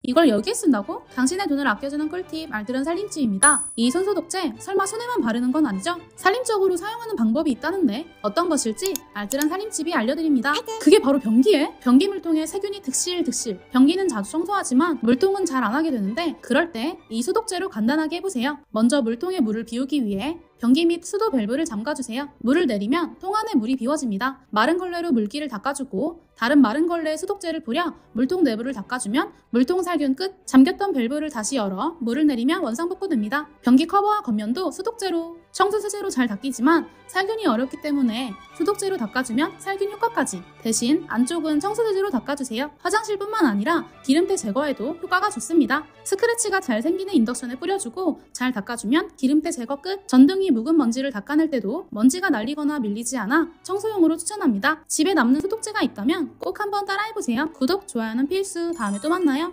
이걸 여기에 쓴다고? 당신의 돈을 아껴주는 꿀팁 알뜰한 살림집입니다. 이 손소독제 설마 손에만 바르는 건 아니죠? 살림적으로 사용하는 방법이 있다는데 어떤 것일지 알뜰한 살림집이 알려드립니다. 그게 바로 변기에? 변기 물통에 세균이 득실득실. 변기는 자주 청소하지만 물통은 잘 안 하게 되는데 그럴 때 이 소독제로 간단하게 해보세요. 먼저 물통에 물을 비우기 위해 변기 및 수도 밸브를 잠가주세요. 물을 내리면 통 안에 물이 비워집니다. 마른 걸레로 물기를 닦아주고 다른 마른 걸레에 소독제를 뿌려 물통 내부를 닦아주면 물통 살균 끝! 잠겼던 밸브를 다시 열어 물을 내리면 원상복구됩니다. 변기 커버와 겉면도 소독제로 청소 세제로 잘 닦이지만 살균이 어렵기 때문에 소독제로 닦아주면 살균 효과까지. 대신 안쪽은 청소 세제로 닦아주세요. 화장실뿐만 아니라 기름때 제거에도 효과가 좋습니다. 스크래치가 잘 생기는 인덕션에 뿌려주고 잘 닦아주면 기름때 제거 끝! 전등이 묵은 먼지를 닦아낼 때도 먼지가 날리거나 밀리지 않아 청소용으로 추천합니다. 집에 남는 소독제가 있다면 꼭 한번 따라해보세요. 구독, 좋아요는 필수. 다음에 또 만나요.